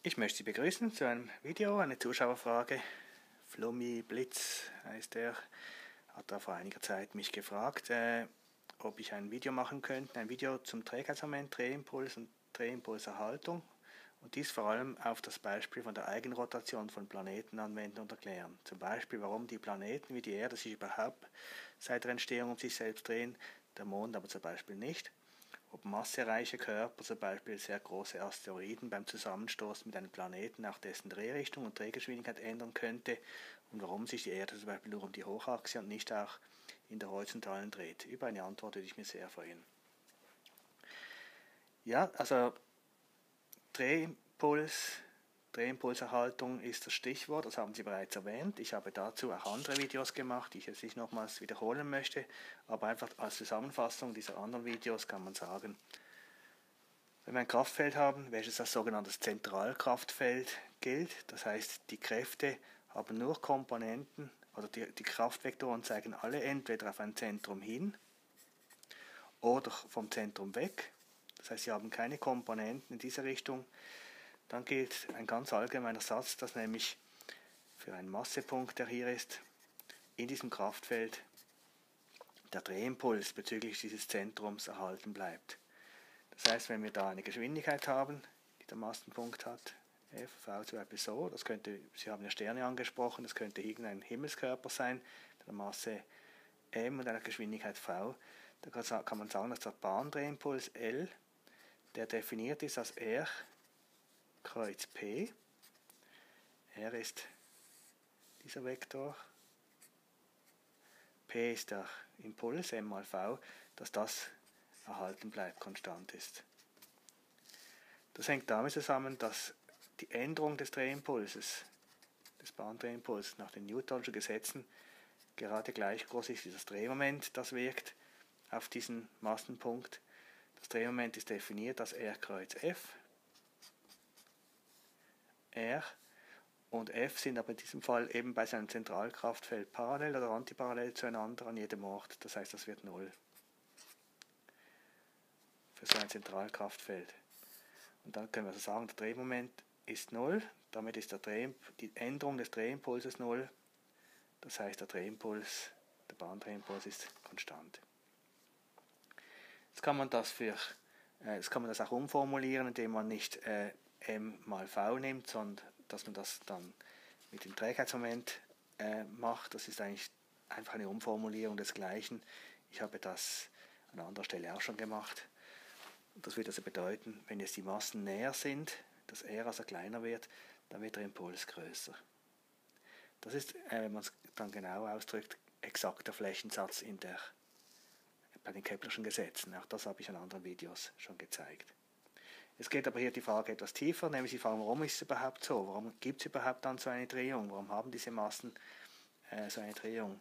Ich möchte Sie begrüßen zu einem Video, eine Zuschauerfrage. Flummi Blitz heißt er, hat da vor einiger Zeit mich gefragt, ob ich ein Video machen könnte, ein Video zum Trägheitsmoment, Drehimpuls und Drehimpulserhaltung und dies vor allem auf das Beispiel von der Eigenrotation von Planeten anwenden und erklären. Zum Beispiel, warum die Planeten wie die Erde sich überhaupt seit der Entstehung um sich selbst drehen, der Mond aber zum Beispiel nicht. Ob massereiche Körper, zum Beispiel sehr große Asteroiden, beim Zusammenstoß mit einem Planeten auch dessen Drehrichtung und Drehgeschwindigkeit ändern könnte und warum sich die Erde zum Beispiel nur um die Hochachse und nicht auch in der horizontalen dreht. Über eine Antwort würde ich mich sehr freuen. Ja, also Drehimpulserhaltung ist das Stichwort, das haben Sie bereits erwähnt. Ich habe dazu auch andere Videos gemacht, die ich jetzt nicht nochmals wiederholen möchte, aber einfach als Zusammenfassung dieser anderen Videos kann man sagen, wenn wir ein Kraftfeld haben, welches als sogenanntes Zentralkraftfeld gilt, das heißt, die Kräfte haben nur Komponenten, oder die Kraftvektoren zeigen alle entweder auf ein Zentrum hin oder vom Zentrum weg, das heißt, sie haben keine Komponenten in diese Richtung. Dann gilt ein ganz allgemeiner Satz, dass nämlich für einen Massepunkt, der hier ist, in diesem Kraftfeld der Drehimpuls bezüglich dieses Zentrums erhalten bleibt. Das heißt, wenn wir da eine Geschwindigkeit haben, die der Massenpunkt hat, f, v zum Beispiel so, das könnte, Sie haben ja Sterne angesprochen, das könnte irgendein Himmelskörper sein, mit einer Masse m und einer Geschwindigkeit v, da kann man sagen, dass der Bahndrehimpuls L, der definiert ist als R Kreuz P, R ist dieser Vektor, P ist der Impuls, m mal v, dass das erhalten bleibt, konstant ist. Das hängt damit zusammen, dass die Änderung des Drehimpulses, des Bahndrehimpulses nach den Newtonschen Gesetzen gerade gleich groß ist wie das Drehmoment, das wirkt auf diesen Massenpunkt. Das Drehmoment ist definiert als R Kreuz F. R und F sind aber in diesem Fall eben bei seinem Zentralkraftfeld parallel oder antiparallel zueinander an jedem Ort. Das heißt, das wird 0 für so ein Zentralkraftfeld. Und dann können wir so sagen, der Drehmoment ist 0, damit ist die Änderung des Drehimpulses 0. Das heißt, der Bahndrehimpuls ist konstant. Jetzt kann man das auch umformulieren, indem man nicht m mal v nimmt, sondern dass man das dann mit dem Trägheitsmoment macht. Das ist eigentlich einfach eine Umformulierung des Gleichen. Ich habe das an anderer Stelle auch schon gemacht. Das würde also bedeuten, wenn jetzt die Massen näher sind, dass R also kleiner wird, dann wird der Impuls größer. Das ist, wenn man es dann genau ausdrückt, exakt der Flächensatz bei den Keplerschen Gesetzen. Auch das habe ich in anderen Videos schon gezeigt. Es geht aber hier die Frage etwas tiefer, nämlich die Frage, warum ist es überhaupt so? Warum gibt es überhaupt dann so eine Drehung? Warum haben diese Massen so eine Drehung?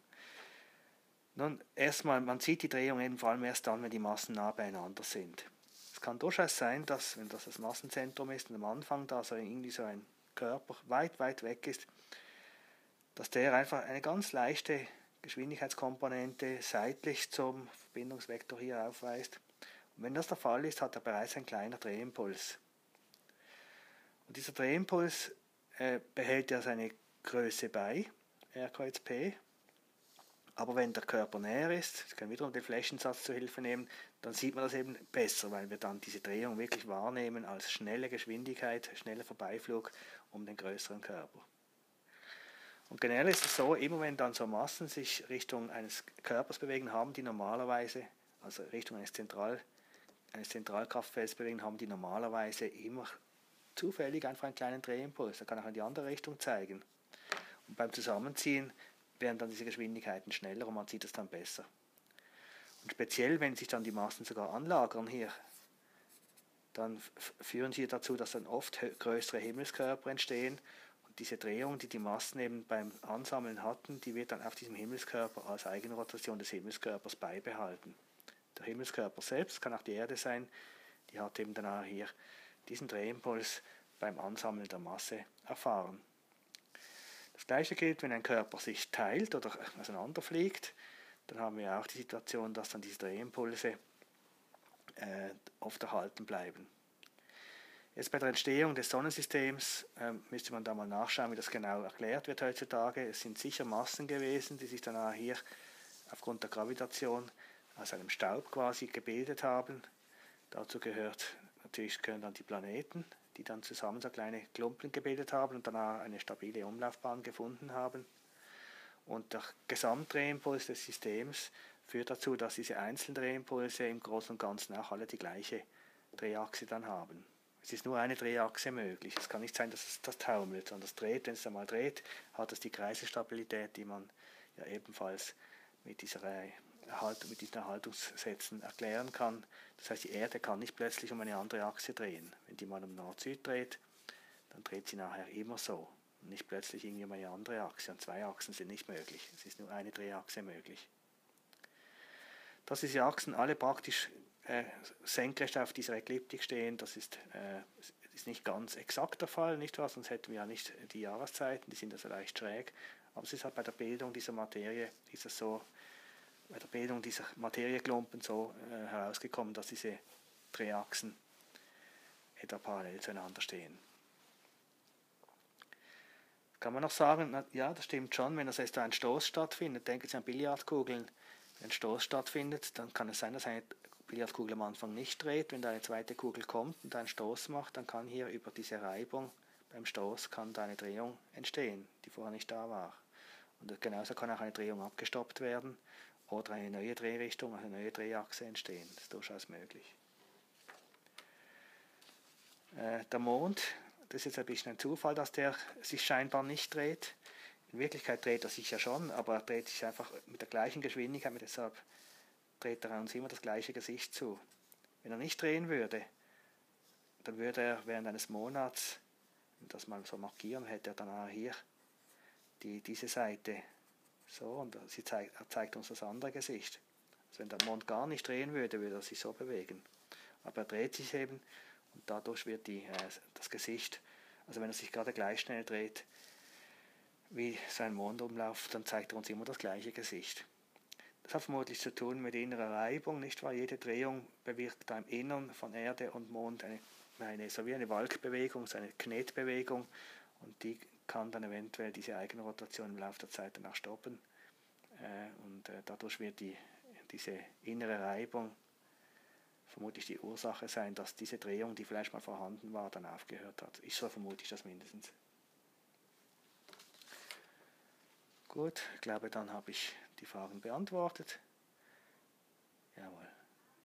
Nun, erstmal, man sieht die Drehung eben vor allem erst dann, wenn die Massen nah beieinander sind. Es kann durchaus sein, dass, wenn das Massenzentrum ist und am Anfang da so irgendwie so ein Körper weit weg ist, dass der einfach eine ganz leichte Geschwindigkeitskomponente seitlich zum Verbindungsvektor hier aufweist. Und wenn das der Fall ist, hat er bereits ein kleiner Drehimpuls. Und dieser Drehimpuls behält ja seine Größe bei, R Kreuz P. Aber wenn der Körper näher ist, ich kann wiederum den Flächensatz zur Hilfe nehmen, dann sieht man das eben besser, weil wir dann diese Drehung wirklich wahrnehmen als schnelle Geschwindigkeit, schneller Vorbeiflug um den größeren Körper. Und generell ist es so, immer wenn dann so Massen sich Richtung eines Körpers bewegen, haben die normalerweise, also Richtung eines Zentralkraftfelds bewegen, haben die normalerweise immer zufällig einfach einen kleinen Drehimpuls. Der kann auch in die andere Richtung zeigen. Und beim Zusammenziehen werden dann diese Geschwindigkeiten schneller und man sieht es dann besser. Und speziell, wenn sich dann die Massen sogar anlagern hier, dann führen sie dazu, dass dann oft größere Himmelskörper entstehen. Und diese Drehung, die die Massen eben beim Ansammeln hatten, die wird dann auf diesem Himmelskörper als Eigenrotation des Himmelskörpers beibehalten. Der Himmelskörper selbst, kann auch die Erde sein, die hat eben dann auch hier diesen Drehimpuls beim Ansammeln der Masse erfahren. Das gleiche gilt, wenn ein Körper sich teilt oder auseinanderfliegt, dann haben wir auch die Situation, dass dann diese Drehimpulse oft erhalten bleiben. Jetzt bei der Entstehung des Sonnensystems müsste man da mal nachschauen, wie das genau erklärt wird heutzutage. Es sind sicher Massen gewesen, die sich dann hier aufgrund der Gravitation aus einem Staub quasi gebildet haben. Dazu gehören dann die Planeten, die dann zusammen so kleine Klumpen gebildet haben und danach eine stabile Umlaufbahn gefunden haben. Und der Gesamtdrehimpuls des Systems führt dazu, dass diese Einzeldrehimpulse im Großen und Ganzen auch alle die gleiche Drehachse dann haben. Es ist nur eine Drehachse möglich. Es kann nicht sein, dass es das taumelt, sondern das dreht. Wenn es einmal dreht, hat es die Kreisestabilität, die man ja ebenfalls mit diesen Erhaltungssätzen erklären kann. Das heißt, die Erde kann nicht plötzlich um eine andere Achse drehen. Wenn die mal um Nord-Süd dreht, dann dreht sie nachher immer so. Und nicht plötzlich irgendwie um eine andere Achse. Und zwei Achsen sind nicht möglich. Es ist nur eine Drehachse möglich. Dass diese Achsen alle praktisch senkrecht auf dieser Ekliptik stehen, das ist nicht ganz exakt der Fall, nicht wahr? Sonst hätten wir ja nicht die Jahreszeiten, die sind also leicht schräg. Aber es ist halt bei der Bildung dieser Materie, bei der Bildung dieser Materieklumpen so herausgekommen, dass diese Drehachsen etwa parallel zueinander stehen. Kann man noch sagen, ja, das stimmt schon, wenn da ein Stoß stattfindet, denken Sie an Billardkugeln, wenn ein Stoß stattfindet, dann kann es sein, dass eine Billardkugel am Anfang nicht dreht. Wenn da eine zweite Kugel kommt und einen Stoß macht, dann kann hier über diese Reibung beim Stoß kann da eine Drehung entstehen, die vorher nicht da war. Und genauso kann auch eine Drehung abgestoppt werden oder eine neue Drehrichtung, eine neue Drehachse entstehen. Das ist durchaus möglich. Der Mond, das ist jetzt ein bisschen ein Zufall, dass der sich scheinbar nicht dreht. In Wirklichkeit dreht er sich ja schon, aber er dreht sich einfach mit der gleichen Geschwindigkeit, deshalb dreht er uns immer das gleiche Gesicht zu. Wenn er nicht drehen würde, dann würde er während eines Monats, wenn wir das mal so markieren, hätte er dann hier diese Seite so und er zeigt uns das andere Gesicht. Also wenn der Mond gar nicht drehen würde, würde er sich so bewegen. Aber er dreht sich eben und dadurch wird das Gesicht, also wenn er sich gerade gleich schnell dreht wie sein Mondumlauf, dann zeigt er uns immer das gleiche Gesicht. Das hat vermutlich zu tun mit innerer Reibung, nicht wahr? Jede Drehung bewirkt da im Innern von Erde und Mond so wie eine Walkbewegung, so eine Knetbewegung, und die kann dann eventuell diese Eigenrotation im Laufe der Zeit danach stoppen. Dadurch wird diese innere Reibung vermutlich die Ursache sein, dass diese Drehung, die vielleicht mal vorhanden war, dann aufgehört hat. So vermute ich das mindestens. Gut, ich glaube, dann habe ich die Fragen beantwortet.